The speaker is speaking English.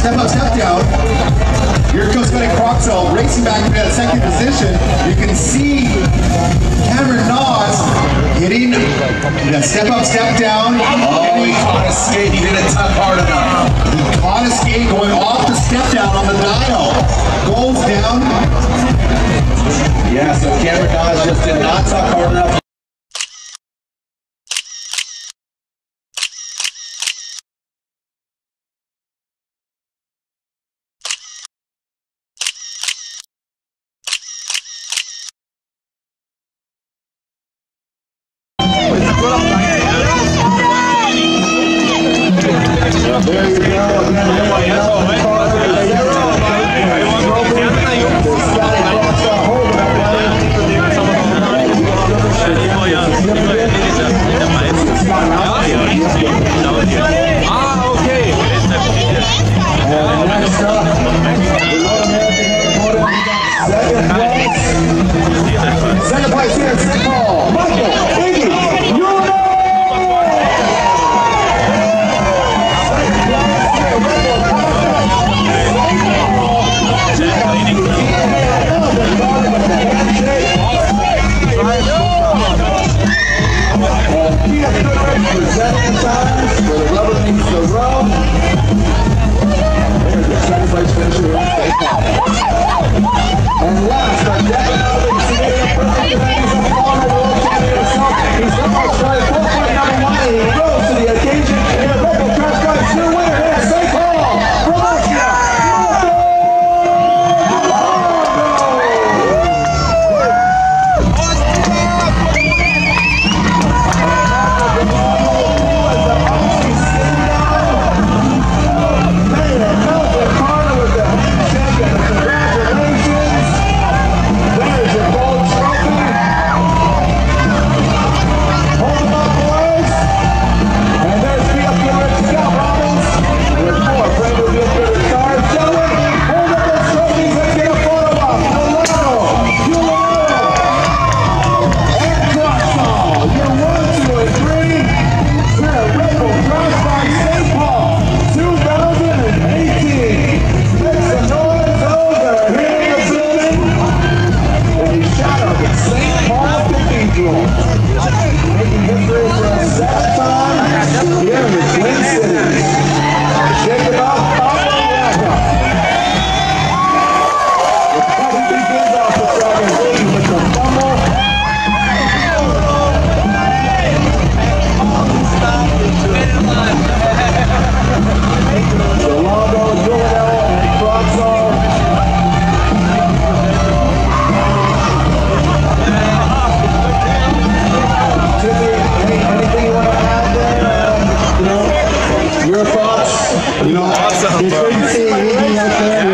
step up, step down. Here comes Benny Croxall racing back into that second position. You can see Cameron Noss hitting that step up, step down. Oh, he caught a skate. He didn't tuck hard enough. He caught a skate going off the step down on the dial. Goes down. Yeah, so Cameron Noss just did not tuck hard enough. There you go. Second place here in St. Paul, Michael Iggy. Presenting times where the rubber meets the road. There's the second place finisher in St. Paul. And last but definitely today, the perfect event is a former world champion himself. He's the most trying to number 1, and he rose to the occasion in a local cross country winner here in St. Paul. Promotion. Your thoughts? Awesome. It's great to see Iggy out there.